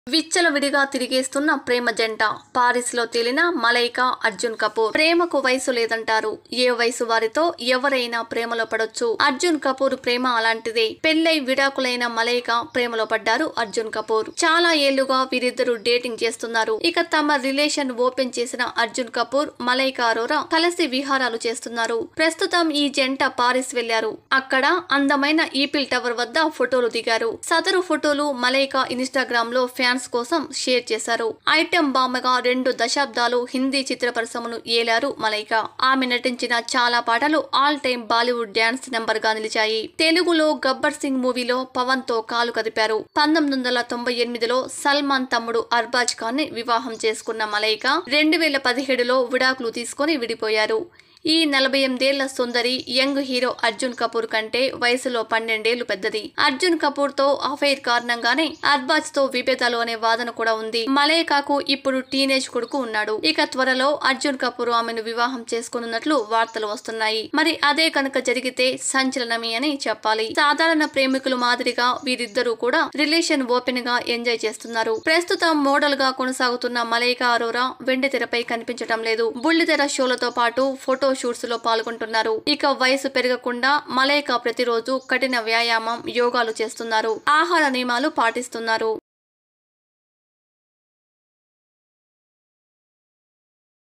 విచ్చలవిడిగా తిరిగేస్తున్న ప్రేమ జంట పారిస్లో తేలిన మలైకా అర్జున్ కపూర్. ప్రేమకు వయసు లేదంటారు. ఏ వయసు వారితో ఎవరైనా ప్రేమలో పడొచ్చు. అర్జున్ కపూర్ ప్రేమ అలాంటిదే. పెళ్లై విడాకులైన మలైకా ప్రేమలో పడ్డారు అర్జున్ కపూర్. చాలా ఏళ్లుగా వీరిద్దరూ డేటింగ్ చేస్తున్నారు. ఇక తమ రిలేషన్ ఓపెన్ చేసిన అర్జున్ కపూర్, మలైకా అరోరా కలిసి విహారాలు చేస్తున్నారు. ప్రస్తుతం ఈ జంట పారిస్ వెళ్లారు. అక్కడ అందమైన ఈఫిల్ టవర్ వద్ద ఫోటోలు దిగారు. సదరు ఫోటోలు మలైకా ఇన్స్టాగ్రామ్ లో ఫ్యాన్స్ కోసం షేర్ చేశారు. ఐటెం బామ్మగా 2 దశాబ్దాలు హిందీ చిత్ర పరిశ్రమను ఏలారు మలైకా. ఆమె నటించిన చాలా పాటలు all time Bollywood dance number గా నిలిచాయి. తెలుగులో గబ్బర్ సింగ్ మూవీలో పవన్ తో కాలు కదిపారు. 1998లో సల్మాన్ తమ్ముడు అర్బాజ్ ఖాన్ ని వివాహం చేసుకున్న మలైకా 2017లో విడాకులు తీసుకుని విడిపోయారు. ఈ 48 ఏళ్ల సుందరి యంగ్ హీరో అర్జున్ కపూర్ కంటే వయసులో 12 ఏళ్లు పెద్దది. అర్జున్ కపూర్ తో అఫైర్ కారణంగానే అర్బాజ్ తో విభేదాలు అనే వాదన కూడా ఉంది. మలైకాకు ఇప్పుడు టీనేజ్ కొడుకు ఉన్నాడు. ఇక త్వరలో అర్జున్ కపూర్ ఆమెను వివాహం చేసుకున్నట్లు వార్తలు వస్తున్నాయి. మరి అదే కనుక జరిగితే సంచలనమే అని చెప్పాలి. సాధారణ ప్రేమికులు మాదిరిగా వీరిద్దరూ కూడా రిలేషన్ ఓపెన్ గా ఎంజాయ్ చేస్తున్నారు. ప్రస్తుతం మోడల్ గా కొనసాగుతున్న మలైకా అరోరా వెండితెరపై కనిపించడం లేదు. బుల్లితెర షోలతో పాటు ఫోటో షూట్స్ లో పాల్గొంటున్నారు. ఇక వయసు పెరగకుండా మలైకా ప్రతిరోజు కఠిన వ్యాయామం, యోగాలు చేస్తున్నారు. ఆహార నియమాలు పాటిస్తున్నారు.